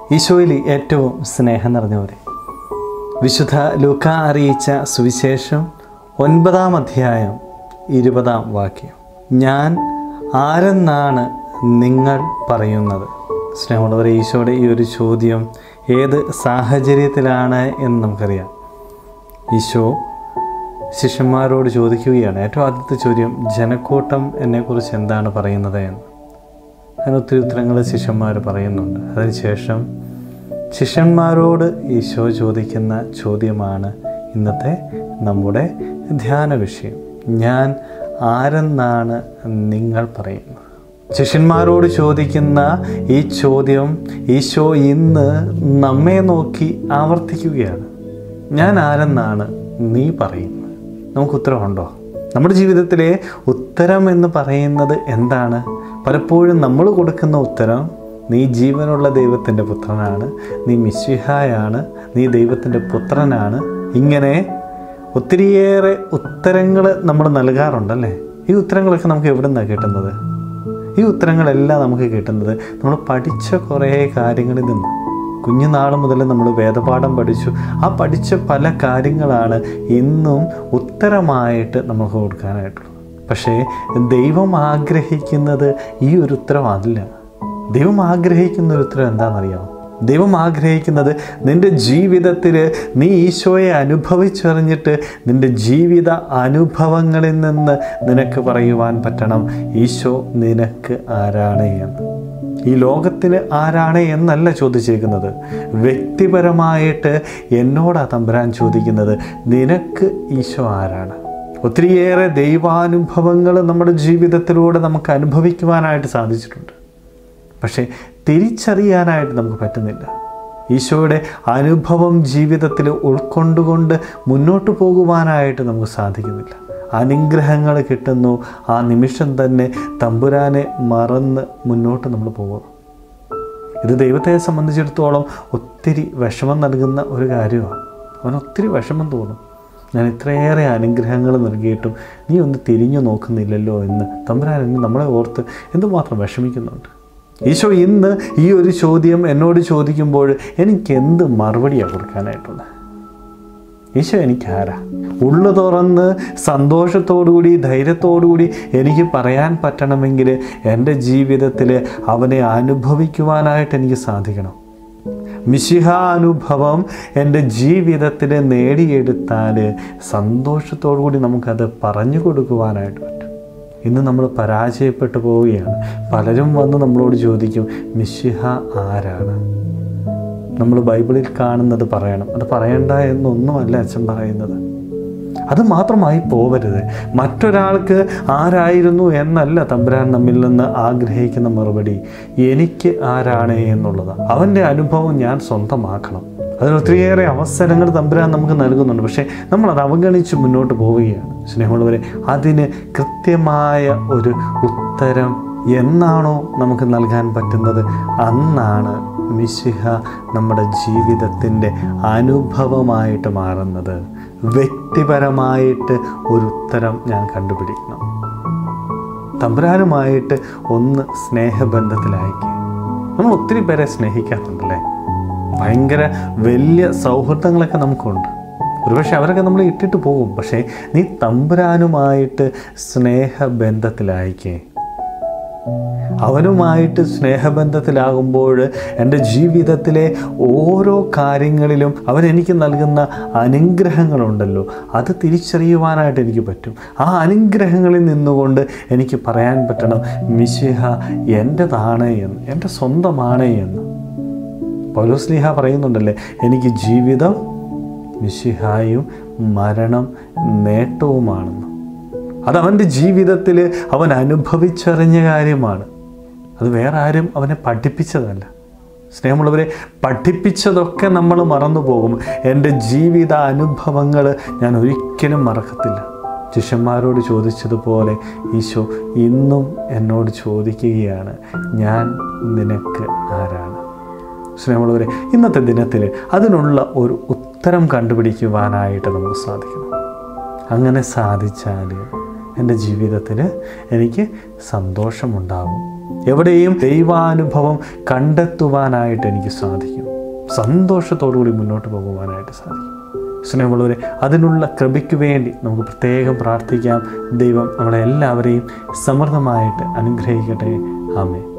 ഈശോയിൽ ഏറ്റവും സ്നേഹം നിറഞ്ഞവരെ, വിശുദ്ധ ലൂക്ക അറിയിച്ച സുവിശേഷം 9-ാം അധ്യായം 20-ാം വാക്യം. ഞാൻ ആരെന്നാണ് നിങ്ങൾ പറയുന്നത്? സ്നേഹമുള്ളവരെ, ഈശോയുടെ ഈ ഒരു ചോദ്യം ഏത് സാഹചര്യത്തിലാണ് എന്ന് നമുക്കറിയാം. ഈശോ ശിഷ്യന്മാരോട് ചോദിക്കുകയാണ്. ഏറ്റവും ആദ്യത്തെ ചോദ്യം, ജനക്കൂട്ടം എന്നെക്കുറിച്ച് എന്താണ് പറയുന്നത് എന്ന്. അതിനൊത്തിരി ഉത്തരങ്ങൾ ശിഷ്യന്മാർ പറയുന്നുണ്ട്. അതിനുശേഷം ശിഷ്യന്മാരോട് ഈശോ ചോദിക്കുന്ന ചോദ്യമാണ് ഇന്നത്തെ നമ്മുടെ ധ്യാന വിഷയം. ഞാൻ ആരെന്നാണ് നിങ്ങൾ പറയുന്നത്? ശിഷ്യന്മാരോട് ചോദിക്കുന്ന ഈ ചോദ്യം ഈശോ ഇന്ന് നമ്മെ നോക്കി ആവർത്തിക്കുകയാണ്. ഞാൻ ആരെന്നാണ് നീ പറയുന്നത്? നമുക്ക് ഉത്തരവുണ്ടോ? നമ്മുടെ ജീവിതത്തിലെ ഉത്തരം എന്ന് പറയുന്നത് എന്താണ്? പലപ്പോഴും നമ്മൾ കൊടുക്കുന്ന ഉത്തരം, നീ ജീവനുള്ള ദൈവത്തിൻ്റെ പുത്രനാണ്, നീ മിശിഹായാണ്, നീ ദൈവത്തിൻ്റെ പുത്രനാണ്. ഇങ്ങനെ ഒത്തിരിയേറെ ഉത്തരങ്ങൾ നമ്മൾ നൽകാറുണ്ടല്ലേ. ഈ ഉത്തരങ്ങളൊക്കെ നമുക്ക് എവിടെ നിന്നാണ് കിട്ടുന്നത്? ഈ ഉത്തരങ്ങളെല്ലാം നമുക്ക് കിട്ടുന്നത് നമ്മൾ പഠിച്ച കുറേ കാര്യങ്ങളിൽ നിന്ന്. കുഞ്ഞുനാൾ മുതൽ നമ്മൾ വേദപാഠം പഠിച്ചു. ആ പഠിച്ച പല കാര്യങ്ങളാണ് ഇന്നും ഉത്തരമായിട്ട് നമുക്ക് കൊടുക്കാനായിട്ടുള്ളത്. പക്ഷേ ദൈവം ആഗ്രഹിക്കുന്നത് ഈ ഒരു ഉത്തരം അതില്ല. ദൈവം ആഗ്രഹിക്കുന്ന ഒരു ഉത്തരം എന്താണെന്നറിയാമോ? ദൈവം ആഗ്രഹിക്കുന്നത് നിൻ്റെ ജീവിതത്തിൽ നീ ഈശോയെ അനുഭവിച്ചറിഞ്ഞിട്ട് നിൻ്റെ ജീവിത അനുഭവങ്ങളിൽ നിന്ന് നിനക്ക് പറയുവാൻ പറ്റണം, ഈശോ നിനക്ക് ആരാണ് എന്ന്. ഈ ലോകത്തിന് ആരാണ് എന്നല്ല ചോദിച്ചേക്കുന്നത്. വ്യക്തിപരമായിട്ട് എന്നോടാ തമ്പുരാൻ ചോദിക്കുന്നത്, നിനക്ക് ഈശോ ആരാണ്? ഒത്തിരിയേറെ ദൈവാനുഭവങ്ങൾ നമ്മുടെ ജീവിതത്തിലൂടെ നമുക്ക് അനുഭവിക്കുവാനായിട്ട് സാധിച്ചിട്ടുണ്ട്. പക്ഷേ തിരിച്ചറിയാനായിട്ട് നമുക്ക് പറ്റുന്നില്ല. ഈശോയുടെ അനുഭവം ജീവിതത്തിൽ ഉൾക്കൊണ്ടുകൊണ്ട് മുന്നോട്ട് പോകുവാനായിട്ട് നമുക്ക് സാധിക്കുന്നില്ല. അനുഗ്രഹങ്ങൾ കിട്ടുന്നു, ആ നിമിഷം തന്നെ തമ്പുരാനെ മറന്ന് മുന്നോട്ട് നമ്മൾ പോകുന്നു. ഇത് ദൈവത്തെ സംബന്ധിച്ചിടത്തോളം ഒത്തിരി വിഷമം നൽകുന്ന ഒരു കാര്യമാണ്. അവന് ഒത്തിരി വിഷമം തോന്നും. ഞാൻ ഇത്രയേറെ അനുഗ്രഹങ്ങൾ നൽകിയിട്ടും നീ ഒന്ന് തിരിഞ്ഞു നോക്കുന്നില്ലല്ലോ എന്ന് തമ്പുരാൻ നമ്മളെ ഓർത്ത് എന്തുമാത്രം വിഷമിക്കുന്നുണ്ട്. ഈശോ ഇന്ന് ഈ ഒരു ചോദ്യം എന്നോട് ചോദിക്കുമ്പോൾ എനിക്ക് എന്ത് മറുപടിയാണ് കൊടുക്കാനായിട്ടുള്ളത്? ഈശോ എനിക്ക് ആരാ? ഉള്ളു തുറന്ന് സന്തോഷത്തോടുകൂടി ധൈര്യത്തോടുകൂടി എനിക്ക് പറയാൻ പറ്റണമെങ്കിൽ എൻ്റെ ജീവിതത്തിൽ അവനെ അനുഭവിക്കുവാനായിട്ട് എനിക്ക് സാധിക്കണം. മിശിഹ അനുഭവം എൻ്റെ ജീവിതത്തിൽ നേടിയെടുത്താൽ സന്തോഷത്തോടു കൂടി നമുക്കത് പറഞ്ഞു കൊടുക്കുവാനായിട്ട് പറ്റും. ഇന്ന് നമ്മൾ പരാജയപ്പെട്ടു പോവുകയാണ്. പലരും വന്ന് നമ്മളോട് ചോദിക്കും, മിശിഹ ആരാണ്? നമ്മൾ ബൈബിളിൽ കാണുന്നത് പറയണം. അത് പറയണ്ട എന്നൊന്നുമല്ല അച്ഛൻ പറയുന്നത്. അത് മാത്രമായി പോവരുത്. മറ്റൊരാൾക്ക് ആരായിരുന്നു എന്നല്ല തമ്പുരാൻ നമ്മിൽ നിന്ന് ആഗ്രഹിക്കുന്ന മറുപടി. എനിക്ക് ആരാണ് എന്നുള്ളതാണ്. അവൻ്റെ അനുഭവം ഞാൻ സ്വന്തമാക്കണം. അതിന് ഒത്തിരിയേറെ അവസരങ്ങൾ തമ്പുരാൻ നമുക്ക് നൽകുന്നുണ്ട്. പക്ഷേ നമ്മളത് അവഗണിച്ച് മുന്നോട്ട് പോവുകയാണ്. സ്നേഹമുള്ളവരെ, അതിന് കൃത്യമായ ഒരു ഉത്തരം എന്നാണോ നമുക്ക് നൽകാൻ പറ്റുന്നത്, അന്നാണ് മിശിഹ നമ്മുടെ ജീവിതത്തിൻ്റെ അനുഭവമായിട്ട് മാറുന്നത്. വ്യക്തിപരമായിട്ട് ഒരു ഉത്തരം ഞാൻ കണ്ടുപിടിക്കണം. തമ്പുരാനുമായിട്ട് ഒന്ന് സ്നേഹബന്ധത്തിലായിരിക്കും. നമ്മൾ ഒത്തിരി പേരെ സ്നേഹിക്കാറുണ്ടല്ലേ. ഭയങ്കര വലിയ സൗഹൃദങ്ങളൊക്കെ നമുക്കുണ്ട്. ഒരുപക്ഷെ അവരൊക്കെ നമ്മൾ ഇട്ടിട്ട് പോകും. പക്ഷേ നീ തമ്പുരാനുമായിട്ട് സ്നേഹബന്ധത്തിലായിരിക്കേ. അവനുമായിട്ട് സ്നേഹബന്ധത്തിലാകുമ്പോൾ എൻ്റെ ജീവിതത്തിലെ ഓരോ കാര്യങ്ങളിലും അവൻ എനിക്ക് നൽകുന്ന അനുഗ്രഹങ്ങളുണ്ടല്ലോ, അത് തിരിച്ചറിയുവാനായിട്ട് എനിക്ക് പറ്റും. ആ അനുഗ്രഹങ്ങളിൽ നിന്നുകൊണ്ട് എനിക്ക് പറയാൻ പറ്റണം, മിശിഹ എൻ്റെതാണ് എന്ന്, എൻ്റെ സ്വന്തമാണ് എന്ന്. പൗലോസ്ലീഹ പറയുന്നുണ്ടല്ലേ, എനിക്ക് ജീവിതം മിശിഹായും മരണം നേട്ടവുമാണെന്ന്. അതവൻ്റെ ജീവിതത്തിൽ അവൻ അനുഭവിച്ചറിഞ്ഞ കാര്യമാണ്. അത് വേറെ ആരും അവനെ പഠിപ്പിച്ചതല്ല. സ്നേഹമുള്ളവരെ, പഠിപ്പിച്ചതൊക്കെ നമ്മൾ മറന്നു പോകും. എൻ്റെ ജീവിത അനുഭവങ്ങൾ ഞാൻ ഒരിക്കലും മറക്കത്തില്ല. ശിഷ്യന്മാരോട് ചോദിച്ചതുപോലെ ഈശോ ഇന്നും എന്നോട് ചോദിക്കുകയാണ്, ഞാൻ നിനക്ക് ആരാണ്? സ്നേഹമുള്ളവരെ, ഇന്നത്തെ ദിനത്തിൽ അതിനുള്ള ഒരു ഉത്തരം കണ്ടുപിടിക്കുവാനായിട്ട് നമുക്ക് സാധിക്കണം. അങ്ങനെ സാധിച്ചാൽ എൻ്റെ ജീവിതത്തിൽ എനിക്ക് സന്തോഷമുണ്ടാകും. എവിടെയും ദൈവാനുഭവം കണ്ടെത്തുവാനായിട്ട് എനിക്ക് സാധിക്കും. സന്തോഷത്തോടുകൂടി മുന്നോട്ട് പോകുവാനായിട്ട് സാധിക്കും. സ്നേഹമുള്ളവരെ, അതിനുള്ള കൃപയ്ക്ക് വേണ്ടി നമുക്ക് പ്രത്യേകം പ്രാർത്ഥിക്കാം. ദൈവം നമ്മളെ എല്ലാവരെയും സമൃദ്ധമായിട്ട് അനുഗ്രഹിക്കട്ടെ. ആമേൻ.